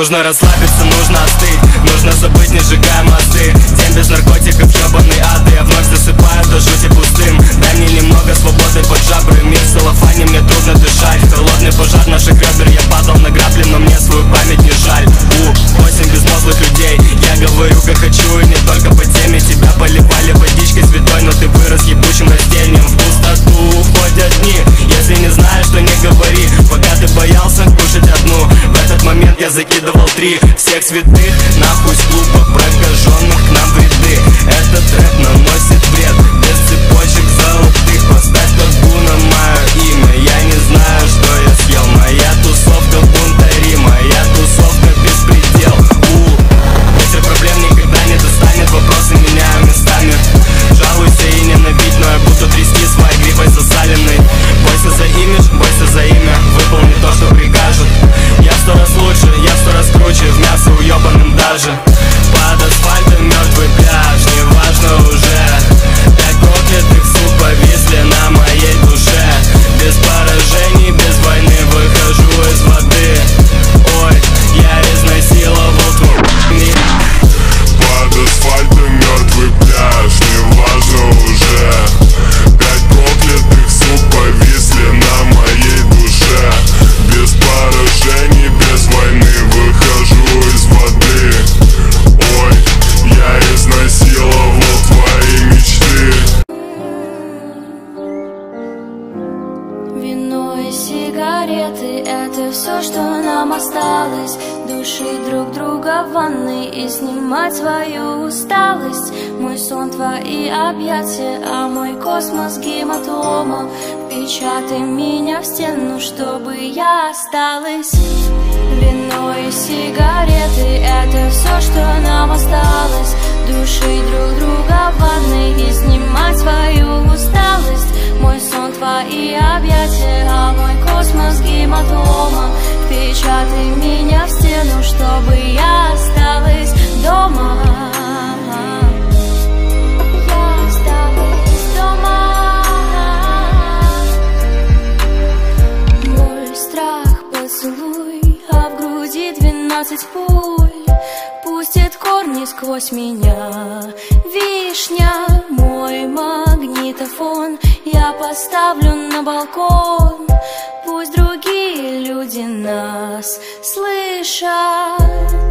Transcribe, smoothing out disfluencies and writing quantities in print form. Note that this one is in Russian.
Нужно расслабиться, нужно остыть, нужно забыть, не сжигая мосты. День без наркотиков, ёбаный ад, я вновь засыпаю до жути пустым. Дай мне немного свободы под жабры, мир в целлофане, мне трудно дышать. Холодный пожар наших ребер, я падал на грабли, но мне свою память не жаль. Осень безмозглых людей, я говорю как хочу и не только по теме. Тебя поливали водичкой святой, но ты вырос ебучим растением. В пустоту уходят дни, если не знаешь, то не говори. Пока ты боялся кушать одну, в этот момент я закидывал 3 всех святых, нахуй с клуба прокаженных к нам в ряды. Этот рэп наносит вред, без цепочек золотых. Поставь табу на мое имя, я не знаю, что я съел. Моя тусовка бунтари, моя тусовка беспредел. Ветер проблем никогда не достанет, вопросы меняю местами. Жалуйся и ненавидь, но я буду трясти своей гривой засаленной. Бойся за имидж, бойся за имя, выполни то, что прикажут. Я в 100 раз лучше, я в 100 раз круче, в мясо уебаным даже. Под асфальтом мертвый пляж, неважно уже. 5 проклятых сук повисли на моей душе. Без поражений, без войны выхожу из воды. Ой, я изнасиловал твой мир. Под асфальтом мертвый пляж, неважно уже. 5 проклятых сук повисли на моей душе. Без поражений, без войны выхожу из воды. Ой, я изнасиловал твои мечты. Вино и сигареты — это все, что нам осталось. Душить друг друга в ванной и снимать свою усталость. Мой сон — твои объятия, а мой космос — гематома. Впечатай меня в стену, чтобы я осталась. Вино и сигареты — это все, что нам осталось. Душить друг друга в ванной и снимать свою усталость. Мой сон — твои объятия, а мой космос — гематома. Впечатай меня в стену, чтобы я осталась дома. Я осталась дома. Мой страх — поцелуй, а в груди 12 пуль. Пустит корни сквозь меня. Вишня, мой магнитофон, я поставлю на балкон. Пусть другие люди нас слышат.